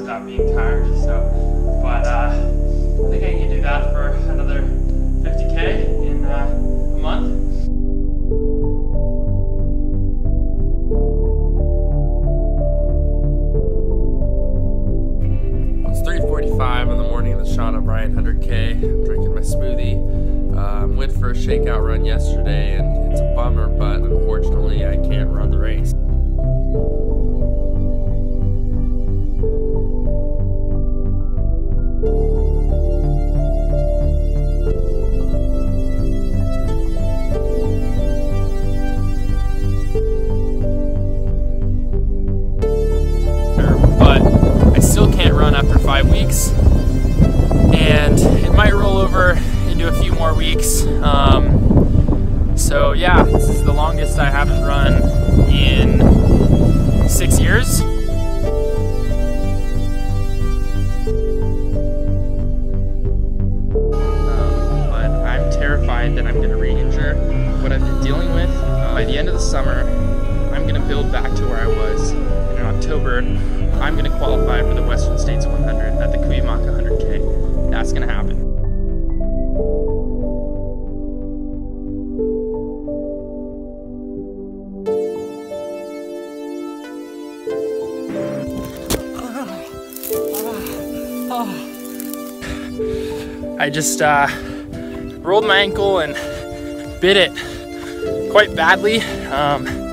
without being tired. So, but I think I can do that for another 50K in a month. It's 3:45 in the morning of the Sean O'Brien 100K. I'm drinking my smoothie. Went for a shakeout run yesterday, and it's a bummer, but unfortunately I can't run the race. But I still can't run after 5 weeks, and it might roll over into a few more weeks. So yeah, this is the longest I haven't run in 6 years. But I'm terrified that I'm going to re-injure what I've been dealing with. By the end of the summer, I'm going to build back to where I was. And in October, I'm going to qualify for the Western States 100 at the Cuyamaca 100K. That's going to happen. I just rolled my ankle and bit it quite badly.